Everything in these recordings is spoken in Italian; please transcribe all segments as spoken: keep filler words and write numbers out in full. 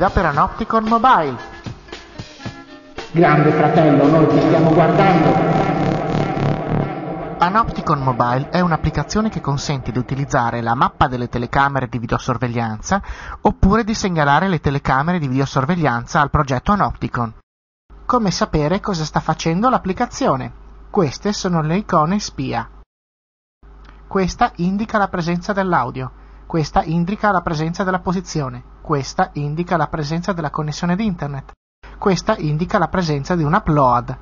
guida per Anopticon Mobile. Grande fratello, noi ti stiamo guardando. Anopticon Mobile è un'applicazione che consente di utilizzare la mappa delle telecamere di videosorveglianza oppure di segnalare le telecamere di videosorveglianza al progetto Anopticon. Come sapere cosa sta facendo l'applicazione? Queste sono le icone spia. Questa indica la presenza dell'audio. Questa indica la presenza della posizione. Questa indica la presenza della connessione di internet. Questa indica la presenza di un upload.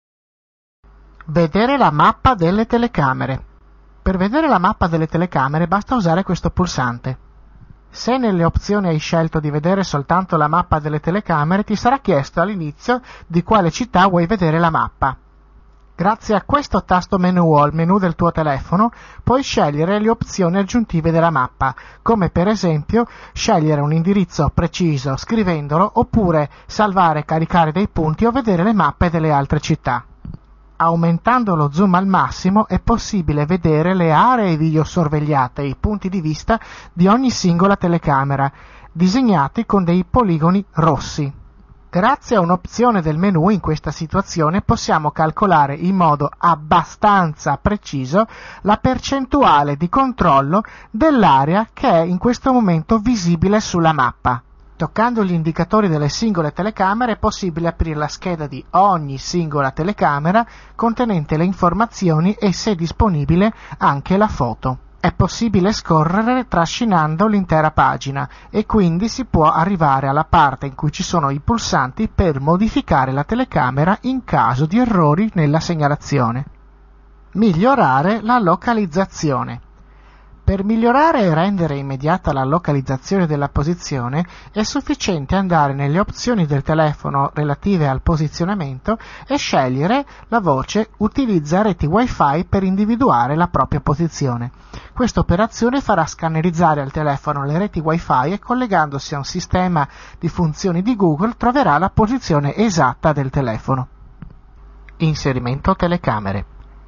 Vedere la mappa delle telecamere. Per vedere la mappa delle telecamere basta usare questo pulsante. Se nelle opzioni hai scelto di vedere soltanto la mappa delle telecamere, ti sarà chiesto all'inizio di quale città vuoi vedere la mappa. Grazie a questo tasto menu o al menu del tuo telefono puoi scegliere le opzioni aggiuntive della mappa, come per esempio scegliere un indirizzo preciso scrivendolo oppure salvare e caricare dei punti o vedere le mappe delle altre città. Aumentando lo zoom al massimo è possibile vedere le aree videosorvegliate e i punti di vista di ogni singola telecamera, disegnati con dei poligoni rossi. Grazie a un'opzione del menu in questa situazione possiamo calcolare in modo abbastanza preciso la percentuale di controllo dell'area che è in questo momento visibile sulla mappa. Toccando gli indicatori delle singole telecamere è possibile aprire la scheda di ogni singola telecamera contenente le informazioni e, se disponibile, anche la foto. È possibile scorrere trascinando l'intera pagina e quindi si può arrivare alla parte in cui ci sono i pulsanti per modificare la telecamera in caso di errori nella segnalazione. Migliorare la localizzazione. Per migliorare e rendere immediata la localizzazione della posizione è sufficiente andare nelle opzioni del telefono relative al posizionamento e scegliere la voce "Utilizza reti Wi-Fi per individuare la propria posizione". Questa operazione farà scannerizzare al telefono le reti Wi-Fi e, collegandosi a un sistema di funzioni di Google, troverà la posizione esatta del telefono. Inserimento telecamere.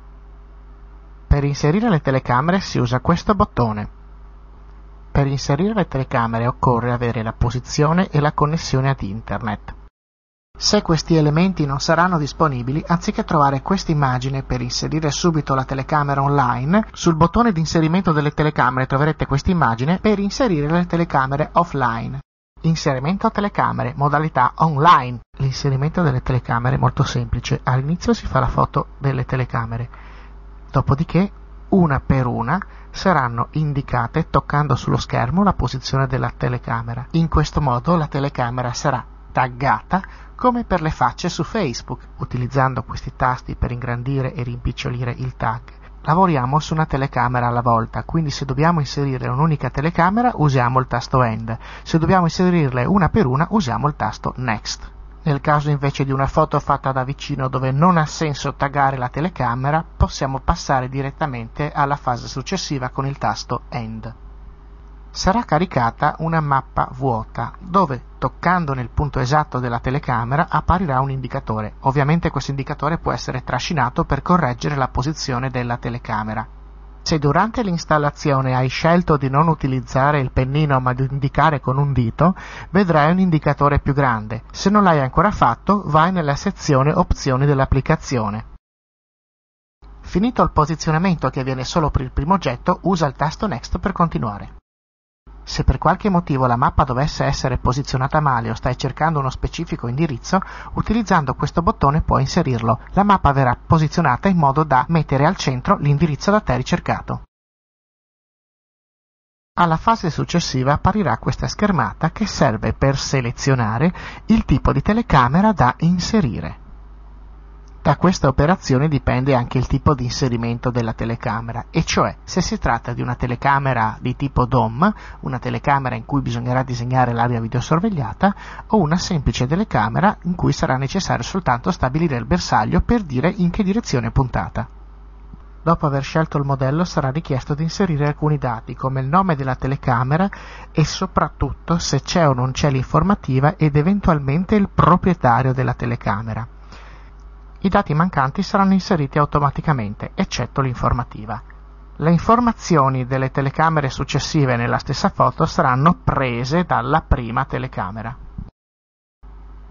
Per inserire le telecamere si usa questo bottone. Per inserire le telecamere occorre avere la posizione e la connessione ad internet. Se questi elementi non saranno disponibili, anziché trovare questa immagine per inserire subito la telecamera online, sul bottone di inserimento delle telecamere troverete questa immagine per inserire le telecamere offline. Inserimento telecamere, modalità online. L'inserimento delle telecamere è molto semplice. All'inizio si fa la foto delle telecamere. Dopodiché, una per una, saranno indicate toccando sullo schermo la posizione della telecamera. In questo modo la telecamera sarà taggata come per le facce su Facebook, utilizzando questi tasti per ingrandire e rimpicciolire il tag. Lavoriamo su una telecamera alla volta, quindi se dobbiamo inserire un'unica telecamera usiamo il tasto End, se dobbiamo inserirle una per una usiamo il tasto Next. Nel caso invece di una foto fatta da vicino dove non ha senso taggare la telecamera, possiamo passare direttamente alla fase successiva con il tasto End. Sarà caricata una mappa vuota, dove, toccando nel punto esatto della telecamera, apparirà un indicatore. Ovviamente questo indicatore può essere trascinato per correggere la posizione della telecamera. Se durante l'installazione hai scelto di non utilizzare il pennino ma di indicare con un dito, vedrai un indicatore più grande. Se non l'hai ancora fatto, vai nella sezione Opzioni dell'applicazione. Finito il posizionamento, che avviene solo per il primo oggetto, usa il tasto Next per continuare. Se per qualche motivo la mappa dovesse essere posizionata male o stai cercando uno specifico indirizzo, utilizzando questo bottone puoi inserirlo. La mappa verrà posizionata in modo da mettere al centro l'indirizzo da te ricercato. Alla fase successiva apparirà questa schermata che serve per selezionare il tipo di telecamera da inserire. Da questa operazione dipende anche il tipo di inserimento della telecamera, e cioè se si tratta di una telecamera di tipo D O M, una telecamera in cui bisognerà disegnare l'area videosorvegliata, o una semplice telecamera in cui sarà necessario soltanto stabilire il bersaglio per dire in che direzione è puntata. Dopo aver scelto il modello sarà richiesto di inserire alcuni dati, come il nome della telecamera e soprattutto se c'è o non c'è l'informativa ed eventualmente il proprietario della telecamera. I dati mancanti saranno inseriti automaticamente, eccetto l'informativa. Le informazioni delle telecamere successive nella stessa foto saranno prese dalla prima telecamera.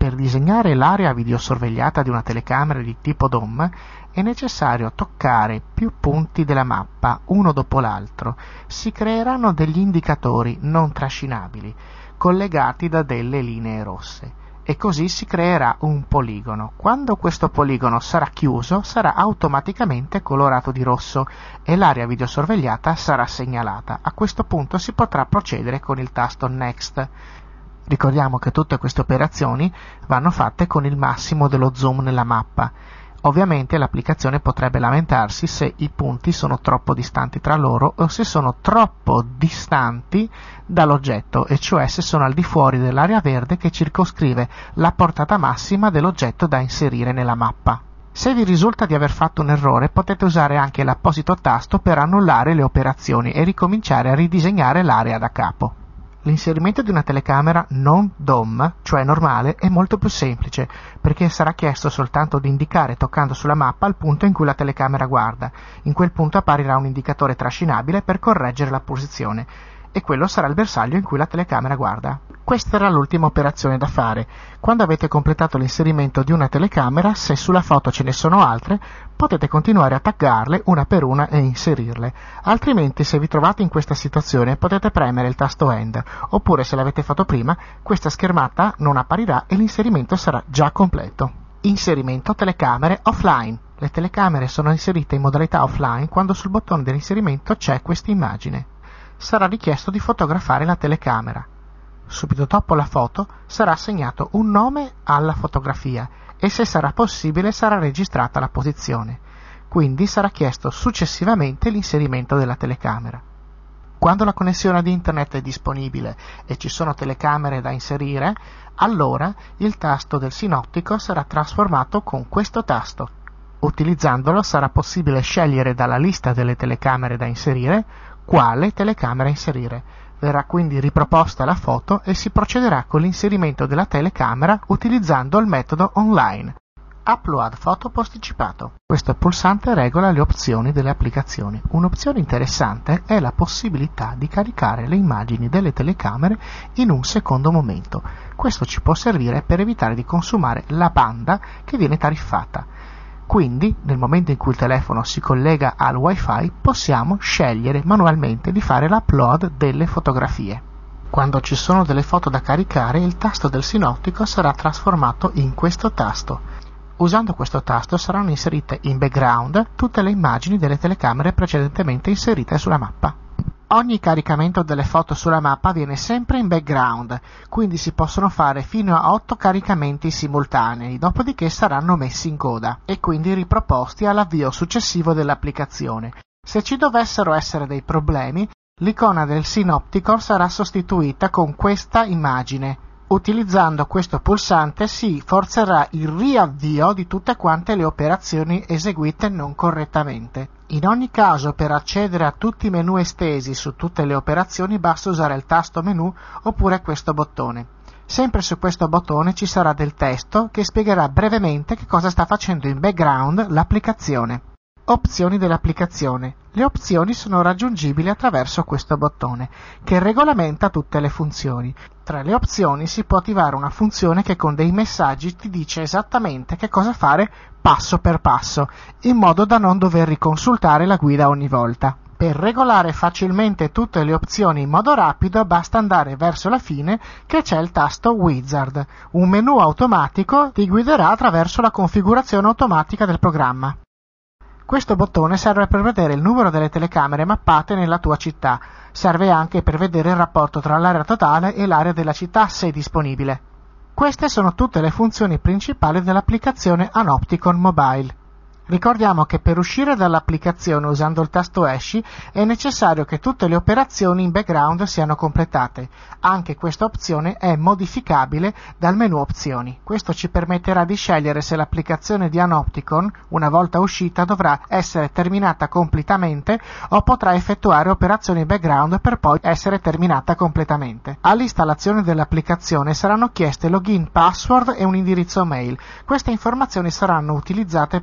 Per disegnare l'area videosorvegliata di una telecamera di tipo D O M è necessario toccare più punti della mappa, uno dopo l'altro. Si creeranno degli indicatori non trascinabili, collegati da delle linee rosse, e così si creerà un poligono. Quando questo poligono sarà chiuso, sarà automaticamente colorato di rosso e l'area videosorvegliata sarà segnalata. A questo punto si potrà procedere con il tasto Next. Ricordiamo che tutte queste operazioni vanno fatte con il massimo dello zoom nella mappa. Ovviamente l'applicazione potrebbe lamentarsi se i punti sono troppo distanti tra loro o se sono troppo distanti dall'oggetto, e cioè se sono al di fuori dell'area verde che circoscrive la portata massima dell'oggetto da inserire nella mappa. Se vi risulta di aver fatto un errore, potete usare anche l'apposito tasto per annullare le operazioni e ricominciare a ridisegnare l'area da capo. L'inserimento di una telecamera non D O M, cioè normale, è molto più semplice, perché sarà chiesto soltanto di indicare toccando sulla mappa il punto in cui la telecamera guarda. In quel punto apparirà un indicatore trascinabile per correggere la posizione, e quello sarà il bersaglio in cui la telecamera guarda. Questa era l'ultima operazione da fare. Quando avete completato l'inserimento di una telecamera, se sulla foto ce ne sono altre, potete continuare a taggarle una per una e inserirle. Altrimenti, se vi trovate in questa situazione, potete premere il tasto End, oppure se l'avete fatto prima, questa schermata non apparirà e l'inserimento sarà già completo. Inserimento telecamere offline. Le telecamere sono inserite in modalità offline quando sul bottone dell'inserimento c'è questa immagine. Sarà richiesto di fotografare la telecamera. Subito dopo la foto sarà assegnato un nome alla fotografia e, se sarà possibile, sarà registrata la posizione. Quindi sarà chiesto successivamente l'inserimento della telecamera. Quando la connessione ad internet è disponibile e ci sono telecamere da inserire, allora il tasto del sinottico sarà trasformato con questo tasto. Utilizzandolo sarà possibile scegliere dalla lista delle telecamere da inserire quale telecamera inserire. Verrà quindi riproposta la foto e si procederà con l'inserimento della telecamera utilizzando il metodo online. Upload foto posticipato. Questo pulsante regola le opzioni delle applicazioni. Un'opzione interessante è la possibilità di caricare le immagini delle telecamere in un secondo momento. Questo ci può servire per evitare di consumare la banda che viene tariffata. Quindi, nel momento in cui il telefono si collega al Wi-Fi, possiamo scegliere manualmente di fare l'upload delle fotografie. Quando ci sono delle foto da caricare, il tasto del sinottico sarà trasformato in questo tasto. Usando questo tasto saranno inserite in background tutte le immagini delle telecamere precedentemente inserite sulla mappa. Ogni caricamento delle foto sulla mappa avviene sempre in background, quindi si possono fare fino a otto caricamenti simultanei, dopodiché saranno messi in coda e quindi riproposti all'avvio successivo dell'applicazione. Se ci dovessero essere dei problemi, l'icona del Synopticon sarà sostituita con questa immagine. Utilizzando questo pulsante si forzerà il riavvio di tutte quante le operazioni eseguite non correttamente. In ogni caso, per accedere a tutti i menu estesi su tutte le operazioni basta usare il tasto menu oppure questo bottone. Sempre su questo bottone ci sarà del testo che spiegherà brevemente che cosa sta facendo in background l'applicazione. Opzioni dell'applicazione. Le opzioni sono raggiungibili attraverso questo bottone, che regolamenta tutte le funzioni. Tra le opzioni si può attivare una funzione che con dei messaggi ti dice esattamente che cosa fare passo per passo, in modo da non dover riconsultare la guida ogni volta. Per regolare facilmente tutte le opzioni in modo rapido basta andare verso la fine, che c'è il tasto Wizard. Un menu automatico ti guiderà attraverso la configurazione automatica del programma. Questo bottone serve per vedere il numero delle telecamere mappate nella tua città. Serve anche per vedere il rapporto tra l'area totale e l'area della città, se disponibile. Queste sono tutte le funzioni principali dell'applicazione Anopticon Mobile. Ricordiamo che per uscire dall'applicazione usando il tasto Esci è necessario che tutte le operazioni in background siano completate. Anche questa opzione è modificabile dal menu opzioni. Questo ci permetterà di scegliere se l'applicazione di Anopticon, una volta uscita, dovrà essere terminata completamente o potrà effettuare operazioni in background per poi essere terminata completamente. All'installazione dell'applicazione saranno chieste login, password e un indirizzo mail. Queste informazioni saranno utilizzate per creare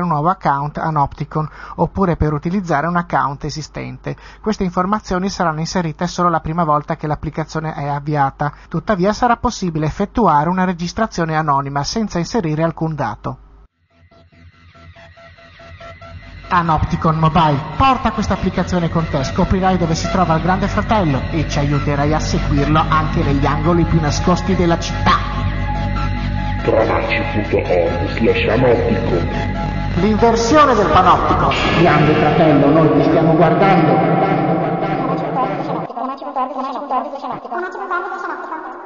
un nuovo account Anopticon oppure per utilizzare un account esistente. Queste informazioni saranno inserite solo la prima volta che l'applicazione è avviata, tuttavia sarà possibile effettuare una registrazione anonima senza inserire alcun dato. Anopticon Mobile, porta questa applicazione con te, scoprirai dove si trova il Grande Fratello e ci aiuterai a seguirlo anche negli angoli più nascosti della città. Trovaci punto org slash Anopticon. L'inversione del Panopticon. Grande Fratello, noi ti stiamo guardando. Una città di Anopticon.